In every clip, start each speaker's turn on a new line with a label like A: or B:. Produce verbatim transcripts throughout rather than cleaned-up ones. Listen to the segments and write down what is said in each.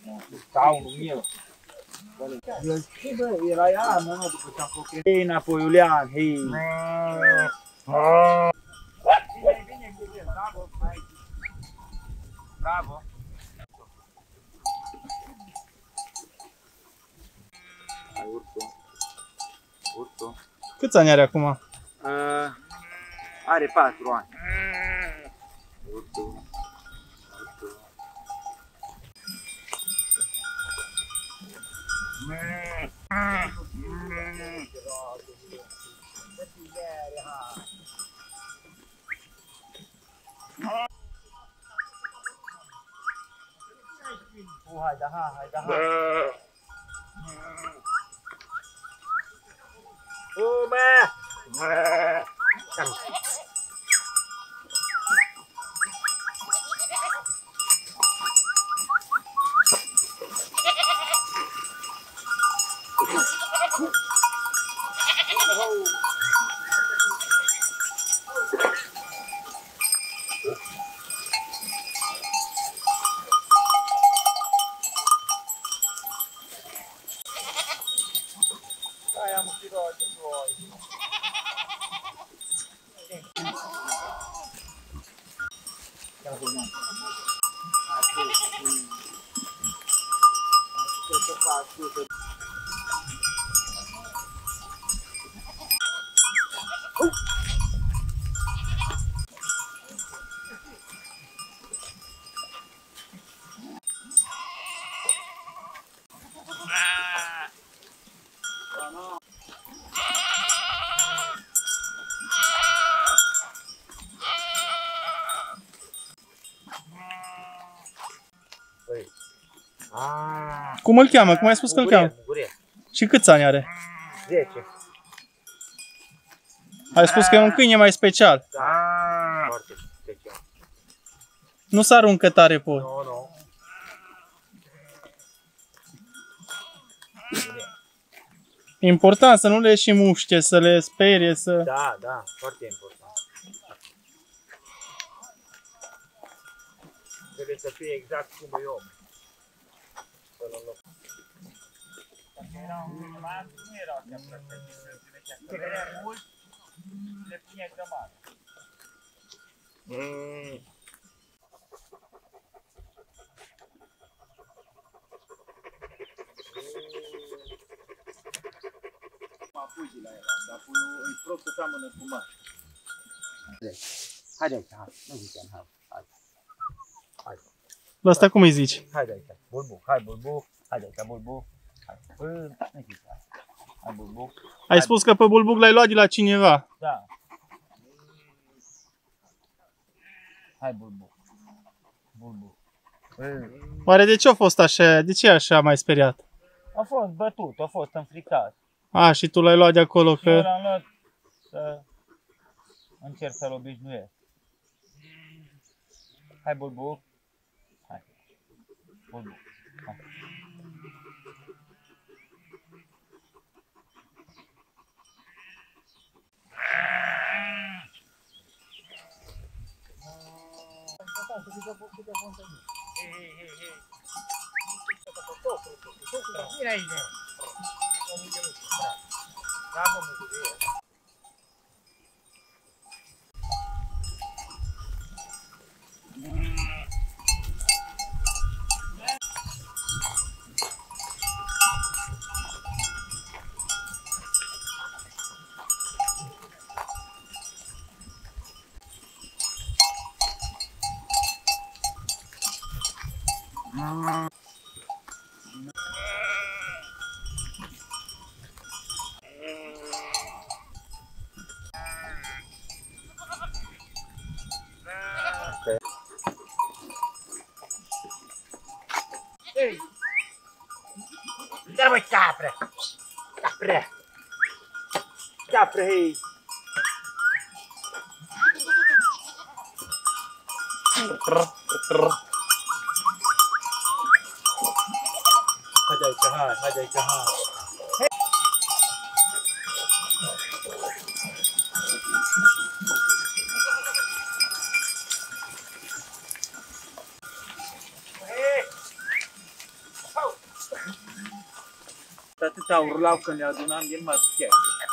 A: Scaunul meu. El ce bă, era ea, mă, după ce am făcut. Hei, înapoi, Iulian, hei. Bine, bine, bine, bravo, hai. Bravo. Hai, urcă. Urcă.
B: Câți ani are acum?
A: Uh, are patru ani. Urcă. Urcă. Oh, hai da, hai, hai da, hai. Oh, mẹ. Căng. Ai, am tirado de voi.
B: Cum îl cheamă? Cum ai spus că îl cheamă? Și câți ani are?
A: zece.
B: Ai spus că e un câine mai special.
A: Da, foarte special.
B: Nu se aruncă tare pe.
A: Nu, nu.
B: Important să nu le și muște, să le sperie, să...
A: Da, da, foarte important. Trebuie să fie exact cum e om. Dacă erau mari, nu erau așa prăcătite. Dacă era mult, le puneai grămadă. Mapujile eram, dar puiul e prost că seamănă cu mare. Haide aici, hai, nu ziceam, hai, hai. Hai.
B: La asta cum îi zici?
A: Haide aici, bulbu, hai bulbu, haide aici, bulbu. Hai, până, nu zici, hai. Hai bulbu.
B: Ai spus că pe bulbuc l-ai luat de la cineva.
A: Da. Hai bulbu. Bulbu.
B: Oare de ce a fost așa? De ce e așa mai speriat?
A: A fost bătut, a fost înfricat.
B: A, și tu l-ai luat de acolo
A: Și eu
B: că...
A: l-am luat să încerc să-l obișnuiesc. Hai bulbu. Hai. Bulbu. Hai. Vine aici. Bravo, bucurie. Ei! Dă-mă capră! Capră! Capră, hei! Haide aici, hai, haide aici, hai! atâta urlau când le adunam din măsche.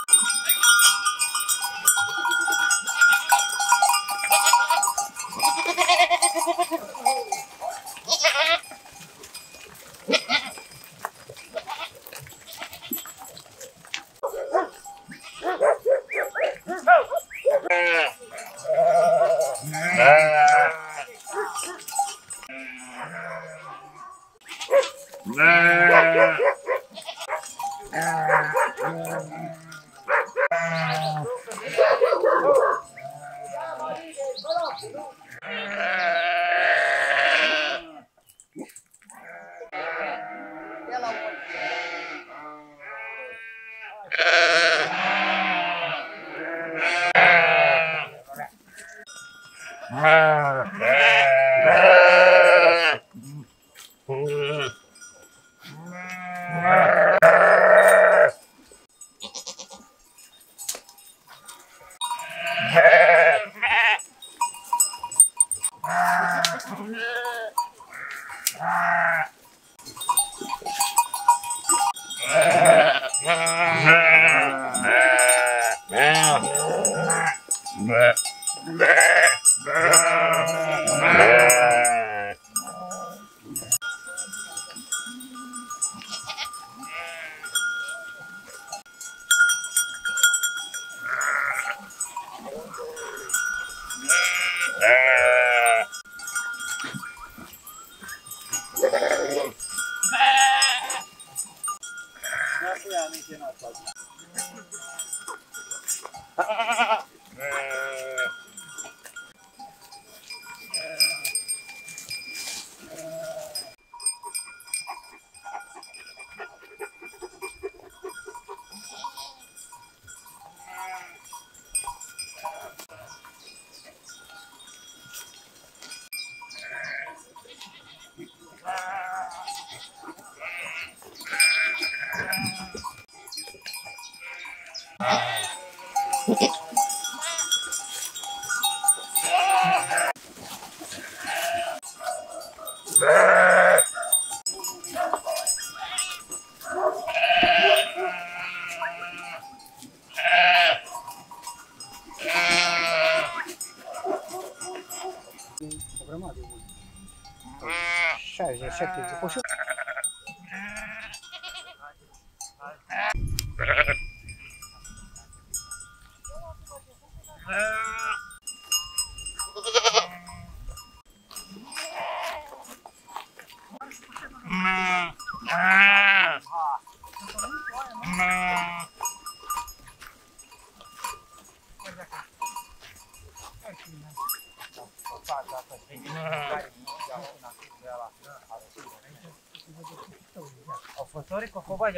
C: șaizeci, șaptezeci, o sută.
A: Au fost ori cu cobaia.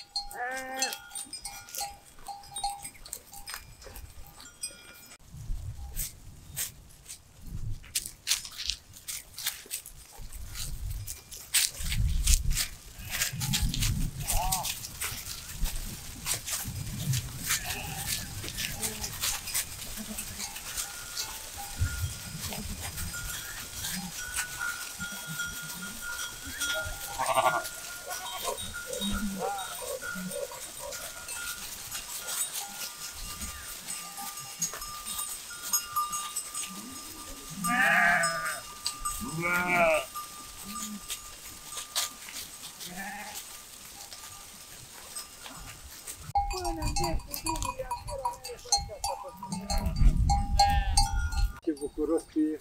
C: Ce bucuros că e.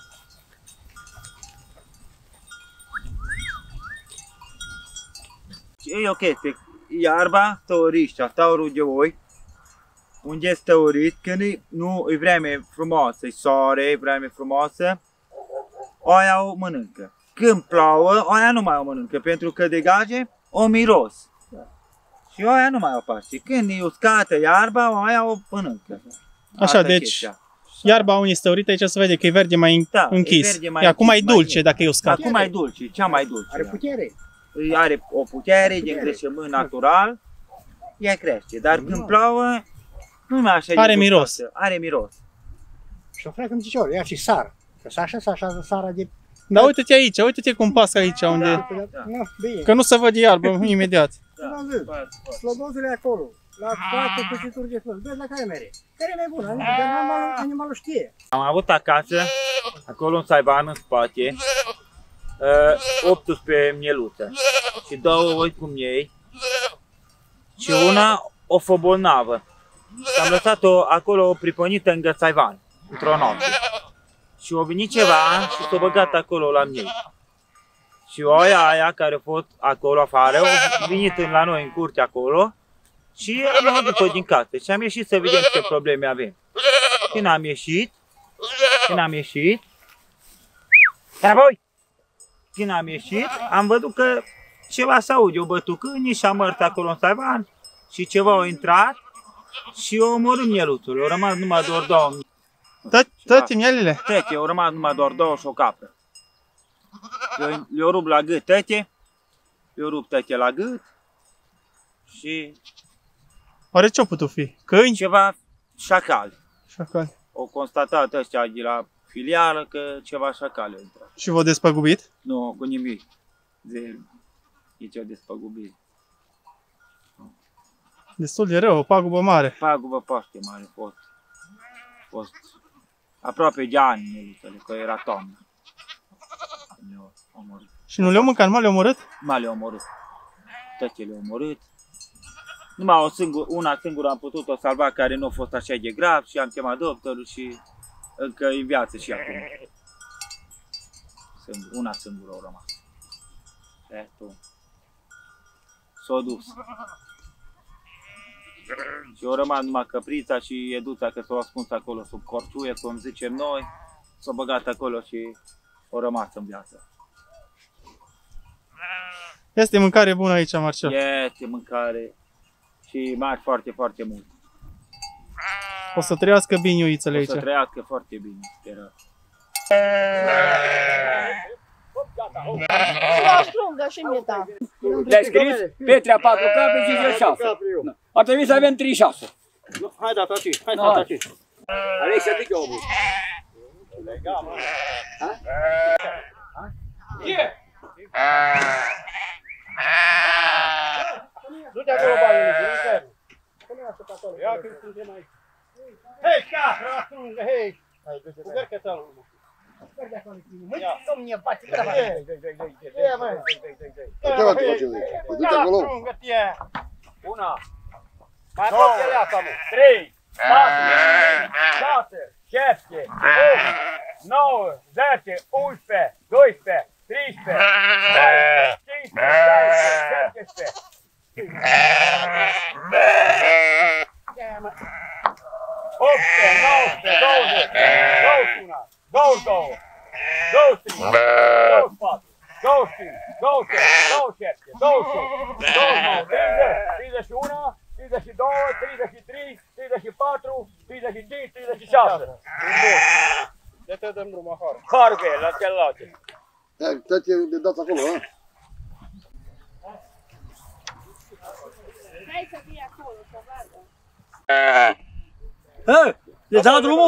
A: E o chestie, iarba tăuriștea, taurul de oi, unde este tăurit, când e, nu, e vreme frumoasă, e soare, e vreme frumoasă, aia o mănâncă. Când plouă, aia nu mai o mănâncă, pentru că degaje o miros. Și aia nu mai o face. Când e uscată iarba, aia o mănâncă.
B: Așa,
A: Asta
B: deci
A: chestia.
B: iarba unde este tăurită, aici se vede că e verde mai
A: Da, e
B: închis.
A: verde mai
B: E acum mai
A: închis, mai
B: dulce
A: mic.
B: dacă e uscat.
A: Acum e dulce, cea mai dulce.
C: Are putere.
A: Are o putere de îngrășământ natural, ea crește. Dar când plouă, nu mai așa de
B: Are
A: gustă.
B: miros.
A: Are miros.
C: Și o freacă îmi zice ori, ia și sară. Că să așa, să așează sara de...
B: Dar uite-te aici, uite-te cum pască aici, unde...
C: Nu, bine.
B: Că nu se văd iarbă imediat.
C: Da. văzut. Slobozul e acolo. La toate cuțituri de slobos. Vezi la care mere? Care e mai bună? Animalul, animalul știe.
A: Am avut acasă, acolo în Saivan, în spate, optsprezece mieluțe și două oi cu miei și una o fă bolnavă. Și am lăsat-o acolo priponită în Saivan, într-o noapte. Și a venit ceva și s-a băgat acolo la miei. Și oia aia care a fost acolo afară, a venit la noi în curte acolo și am adus-o din casă și am ieșit să vedem ce probleme avem. Când am ieșit, când am ieșit, înapoi! Când am ieșit, am văzut că ceva se aude, o bătut câinii și am mărit acolo în Saivan și ceva a intrat și a omorât mieluțul, au rămas numai doar două.
B: Toate mielile?
A: Toate, au rămas numai doar două și o capră. Le-au rupt la gât toate, le-au rupt toate la gât și...
B: Oare ce-au putut fi? Câini?
A: Ceva șacali.
B: Șacali.
A: Au constatat ăștia de la filială că ceva șacali au intrat.
B: Și v-au despăgubit?
A: Nu, cu nimic. De nici o despăgubire.
B: Destul de rău, o pagubă mare.
A: Pagubă foarte mare a fost. A fost aproape de ani, mieluțele, că era toamnă. Le-au omorât.
B: Și nu le-au mâncat, numai le-au omorât?
A: Numai le-au omorât. Toate le-au omorât. Numai o singur, una singură am putut-o salva care nu a fost așa de grav și am chemat doctorul și încă în viață și acum. Singur, una singură au rămas. Restul s-a dus. Și au rămas numai căprița și eduța că s-au ascuns acolo sub corțuie, cum zicem noi. S-au băgat acolo și au rămas în viață.
B: Este mâncare bună aici, Marcel.
A: Este mâncare și mari foarte, foarte mult.
B: O să trăiască bine uițele aici.
A: O să trăiască foarte bine, sperăm.
D: O strungă și mie ta.
E: Le-ai scris? Petrea patru capre, Gigel șase. Ar trebui să avem treizeci și șase.
C: Hai da, taci, hai
E: Da.
C: da, taci.
E: Alei să zic eu omul.
C: Du-te acolo, banii, nu chiar. Ia că suntem aici. Hei, capră, la strungă, hei! Cu gărcățelul, mă. Măi, domne, bate, bă, hei, hei, hei, hei, hei, mă.
F: Ce vă face voi? Vă duceți acolo?
E: Una. Mai aproape de asta, mă. Trei. Patru. Șase. Șapte. opt. Nouă. Zece. Unsprezece. Doisprezece. Treisprezece. Paisprezece. Cincisprezece. Șaptesprezece. optsprezece. nouăsprezece. douăzeci. douăzeci și unu. douăzeci și doi. douăzeci și trei. douăzeci și patru. douăzeci și cinci, douăzeci și șase, douăzeci și șapte, douăzeci și opt, douăzeci și nouă, treizeci, treizeci și unu, treizeci și doi, treizeci și trei, treizeci și patru, treizeci și cinci, treizeci și șase.
C: De te dăm drumul afară.
E: Afară cu el, la celelalte.
F: Toate le dați acolo, ha?
D: Hai să fie acolo, să vadă.
E: Hă, le dau drumul?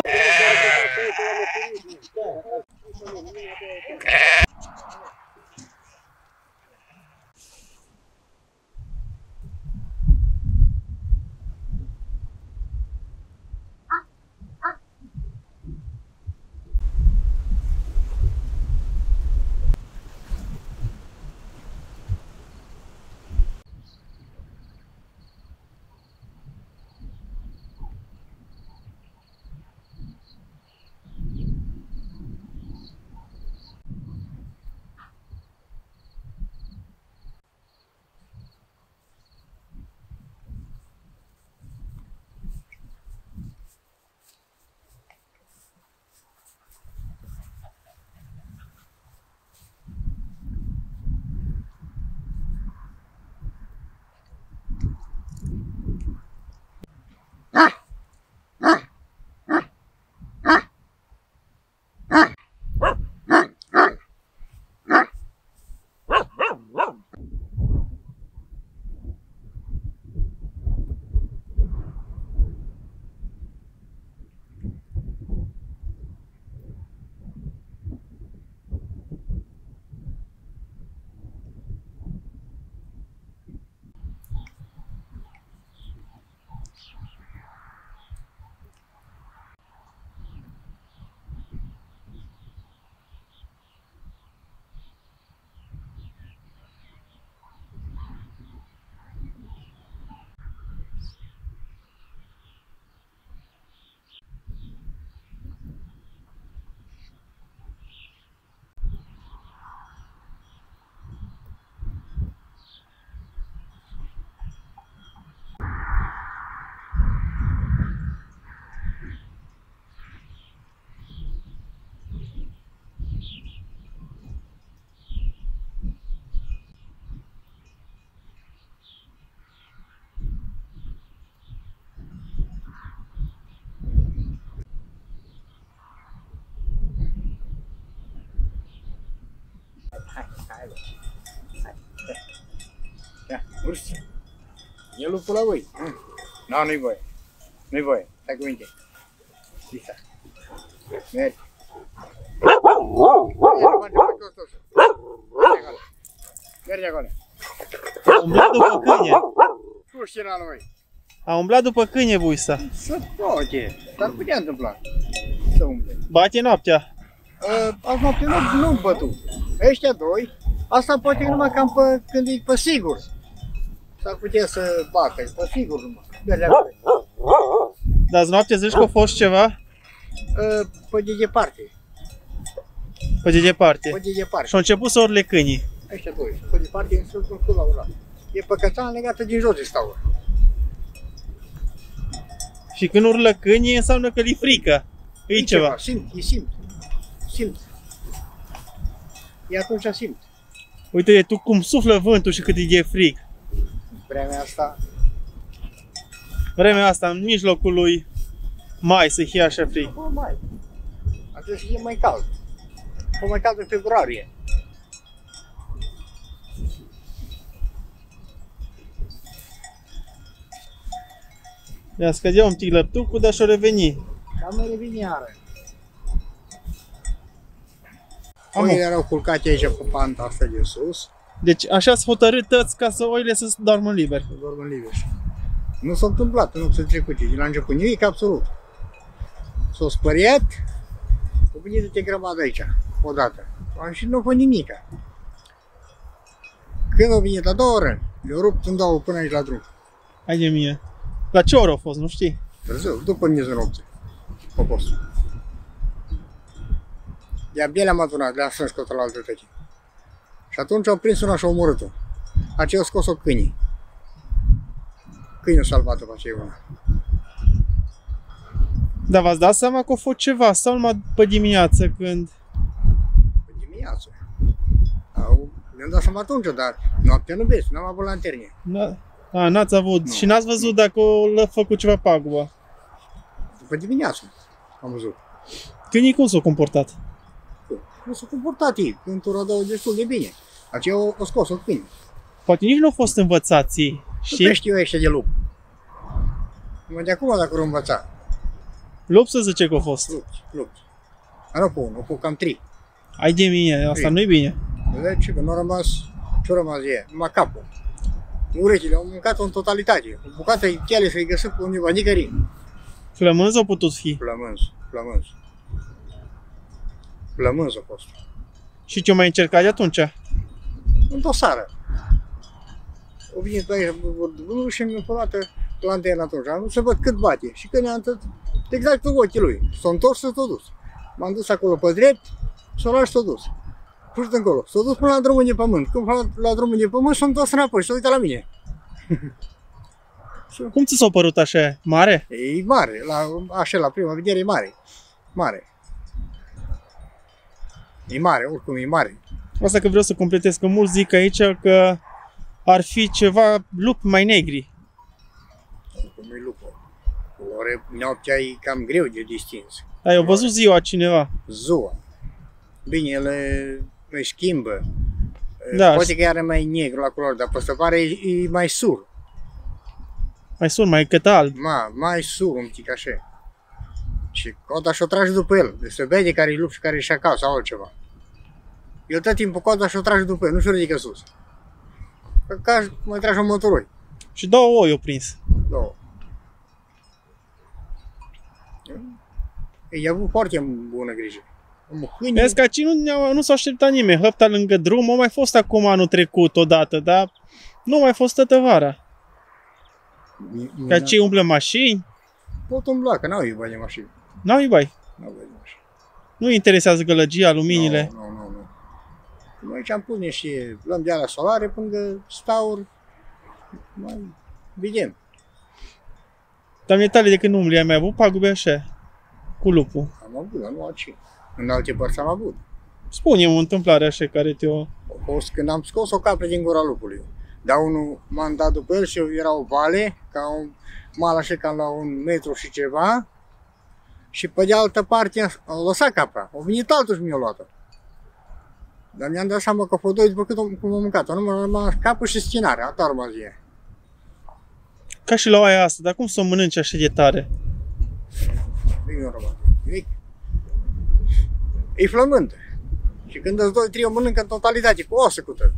C: hai, hai, hai, hai. Ia, urci. E lupul la voi. Nu, nu-i voie. Nu-i voie. Stai cu minte. Lisa. Mergi. Mergi acolo.
B: A umblat după câine.
C: Tu știi la noi.
B: A umblat după câine, Buisa.
C: Să toate. S-ar putea întâmpla. Să umble.
B: Bate noaptea.
C: Uh, azi noapte nu, nu-mi bătu. Ăștia doi, asta poate numai cam pe, când e pe sigur. S-ar putea să bată, pe sigur numai. Mergi acolo.
B: Dar azi noapte zici că a fost ceva?
C: Uh, pe de departe.
B: Pe de departe.
C: Pe de departe.
B: Și au început să urle câinii.
C: Ăștia doi, pe departe, în sus, în la ăla. E păcățean legată din jos de staură.
B: Și când urlă câinii înseamnă că li frică. E ceva.
C: Simt, e simt. Simt. E atunci simt.
B: Uite tu cum suflă vântul și cât e de frig.
C: Vremea asta,
B: Vremea asta în mijlocul lui mai să fie așa frig.
C: bă, mai. Ar trebui să fie mai cald. Fă mai cald în februarie.
B: Ia scădea un pic lăptucul, dar și-o reveni.
C: Dar mai revine iară.
B: Amu.
C: Oile erau culcate aici pe panta asta de sus.
B: Deci așa s-a hotărât tăți ca să oile să doarmă liber.
C: Să dorm în liber. Nu s-a întâmplat în nopțile trecute, de la început nimic absolut. S-a spăriat, a venit de te grămadă aici, odată. Și nu a fost nimica. Când a venit a doua oră, le-a rupt în două până aici la drum.
B: Hai de mie. La ce oră a fost, nu știi?
C: Târziu, după miezul nopții. A fost. De-abia le-am adunat, le-am strâns cu la altă tăchi. Și atunci au prins una și au omorât-o. Aceea a scos-o câinii. Câinii au salvat-o pe aceea una.
B: Dar v-ați dat seama că a fost ceva sau numai pe dimineață când...
C: Pe dimineață. Au, mi-am dat seama atunci, dar noaptea nu vezi, n-am avut lanterne.
B: Na... A, n-ați avut.
C: Nu.
B: Și n-ați văzut dacă l-a făcut ceva pagubă.
C: După dimineață am văzut.
B: Câinii cum s-au comportat?
C: Nu s-a comportat ei, când o dau destul de bine. Aceea au, au scos-o câini.
B: Poate nici nu au fost învățați ei,
C: Nu
B: știi?
C: știu eu ăștia de lup. Numai de acum dacă au învățat.
B: Lup să zice că a fost.
C: Lupți, lupți. Dar nu cu unul, cu cam trei.
B: Ai de mine, asta
C: Trei.
B: nu-i bine.
C: Deci, că nu a rămas, ce-a rămas e? Numai capul. Urechile au mâncat-o în totalitate. O bucată cheale să-i găsesc pe undeva, nicăieri.
B: Flămânzi au putut fi.
C: Plămâns, plămâns. Plămâns a fost.
B: Și ce-au mai încercat de atunci?
C: Într-o sară. O venit pe aici, nu și mi-a dată lanterna atunci. Nu se văd cât bate. Și când ne-am întâlnit, exact în ochii lui. S-a întors și s-a dus. M-am dus acolo pe drept, s-a luat și s-a dus. Pus încolo. S-a dus până la drumul de pământ. Când la, la drumul de pământ s-a întors înapoi și s-a uitat la mine.
B: Cum ți s-a părut așa? Mare?
C: E mare, la, așa la prima vedere e mare. Mare. E mare, oricum e mare.
B: Asta că vreau să completez, că mulți zic aici că ar fi ceva lupi mai negri.
C: Oricum e lupul. Ori noaptea e cam greu de distins.
B: Ai, au văzut ziua cineva.
C: Ziua. Bine, el îi schimbă.
B: Da.
C: Poate că are mai negru la culoare, dar pe stăpare e, e mai sur.
B: Mai sur, mai cât alb.
C: Ma, mai sur un pic așa. Și coada și-o trage după el. Deci se vede care e lup și care e șacal sau altceva. El tot timpul coada și-o trage după el, nu și-o ridică sus. Că ca mai trage un motoroi.
B: Și două oi au prins.
C: Două. I-a avut foarte bună grijă. Câine,
B: Vezi că aici nu, nu s-a așteptat nimeni. Hăpta lângă drum a mai fost acum anul trecut odată, dar nu a mai fost toată vara. Ca cei umblă mașini,
C: pot umbla, că n-au ei bani de mașini.
B: n-au ibai.
C: N-au bani de mașini.
B: Nu interesează gălăgia, luminile.
C: Nu, nu, nu, nu. Noi aici am pus niște lăm de alea solare până stauri. Mai vedem.
B: Dar mi-e tale de când umbli, ai mai avut pagube așa, cu lupul.
C: Am avut, dar nu aici. În alte părți am avut.
B: Spune-mi o întâmplare așa care te-o...
C: A fost când am scos o capră din gura lupului. Dar unul m-am dat după el și era o vale, ca un mal așa cam la un metru și ceva. Și pe de altă parte au lăsat capra. Au venit altul și mi-a luat-o. Dar mi-am dat seama că fodoi după cât cum am mâncat-o, nu m-a rămas capul și schinarea, atât a rămas ea.
B: Ca și la oaia asta, dar cum să o mănânci așa de tare?
C: Nimic nu a rămas, nimic. E flământă. Și când îți doi, trei o mănâncă în totalitate, cu o secută.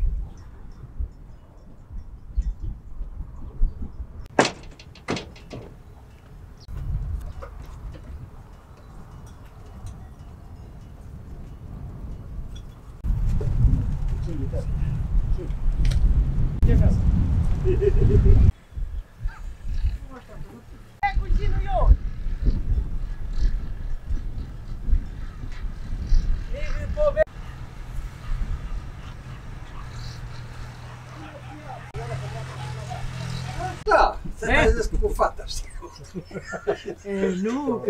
G: Da, să te trezesc cu fata, știi?
C: Nu, că...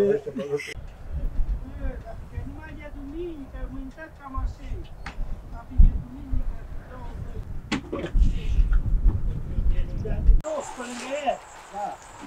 H: Numai de duminică, am uitat cam așa. A fi de duminică, două pe lângă el. Da.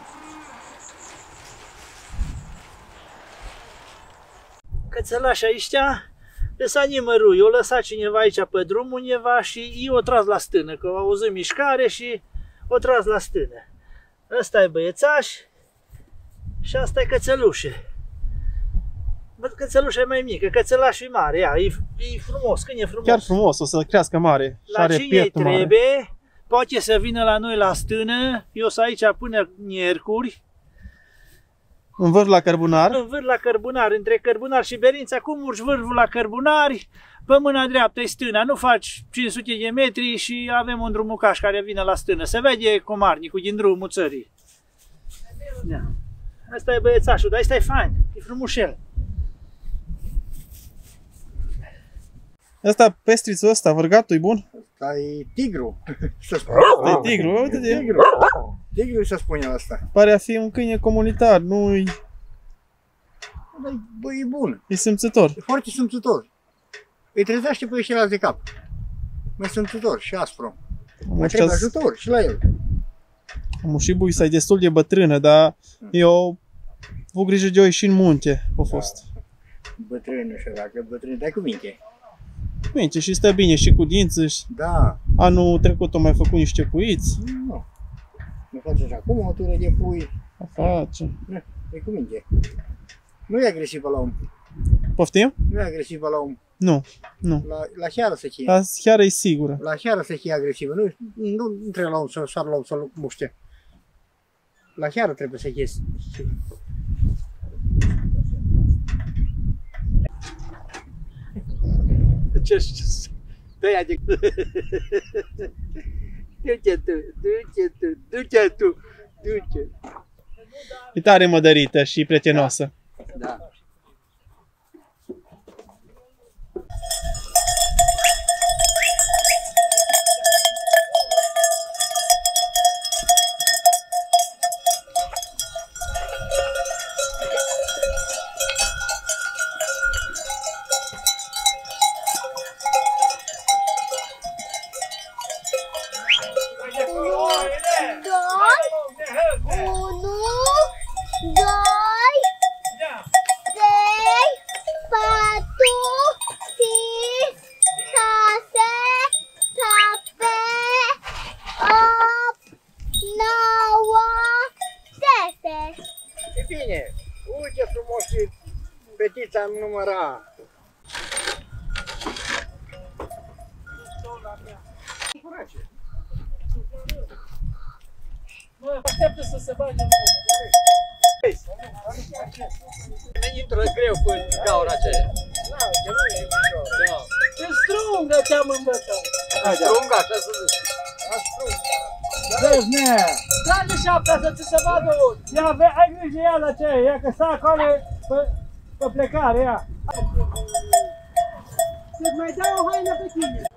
H: Cățălași ăștia, lăsa nimărul. Eu lăsat cineva aici pe drum, undeva, și eu o tras la stână, că au auzit mișcare și o tras la stână. Ăsta e băiețaș și asta e cățelușe. Bă, cățelușa e mai mică, cățelașul e mare, ia, e, e frumos, când e frumos.
B: Chiar frumos, o să crească mare. Și
H: La
B: are
H: cine îi
B: pieptul mare.
H: trebuie, poate să vină la noi la stână, eu sunt aici până miercuri,
B: În vârf la cărbunar.
H: în vârf la Cărbunar, între Cărbunar și Berința, cum urci vârful la Cărbunari, pe mâna dreaptă e stâna, nu faci cinci sute de metri și avem un drumucaș care vine la stână. Se vede comarnicul din drumul țării. Da. Asta e băiețașul, dar ăsta e fain, e frumușel.
B: Asta, pestrițul ăsta, vărgatul, e bun?
C: Asta e tigru, să spune.
B: E tigru, uite de.
C: Tigru. Tigru se spune asta.
B: Pare a fi un câine comunitar, nu e,
C: Dar, bă, e bun.
B: e simțitor.
C: E foarte simțitor. Îi trezește pe ăștia de cap. Mai simțitor și aspru. Mai trebuie ajutor și la el.
B: Am și buisa e destul de bătrână, dar eu au grijă de o ieși în munte, a fost.
C: Bătrânul și dacă bătrân, dai cu minte.
B: Mince, și stă bine și cu dinți. Și
C: Da.
B: anul trecut am mai făcut niște puiți.
C: Nu. Nu face și acum o tură de pui.
B: A face.
C: Nu, e cu minte. Nu e agresivă la om.
B: Poftim?
C: Nu e agresivă la om.
B: Nu, nu.
C: La, la seară se chie.
B: Dar chiar e sigură.
C: La seară se chie agresivă. Nu, nu, nu trebuie la om să sar la om să-l muște. La seară trebuie să chie.
H: Ce tăia de... Du-te tu, du-te tu, du-te tu, du-te.
B: E tare mădărită și prietenoasă.
H: Da.
D: Unu, doi, trei, patru, cinci, șase, șapte, opt, nouă, zece.
C: E bine. Uite frumos și fetița îmi număra.
H: Mă, așteaptă să se bage în urmă.
G: Ne intră greu cu gaura aceea.
C: Da, că nu e ușor.
G: Da.
H: Ce strungă te-am învățat.
G: Strung, așa să zici.
H: Vezi, ne! Trage șapta să ți se vadă. Ia, ai grijă de ea la ce, ia că stă acolo pe, pe plecare, ia. Să-ți mai dau o haină pe tine.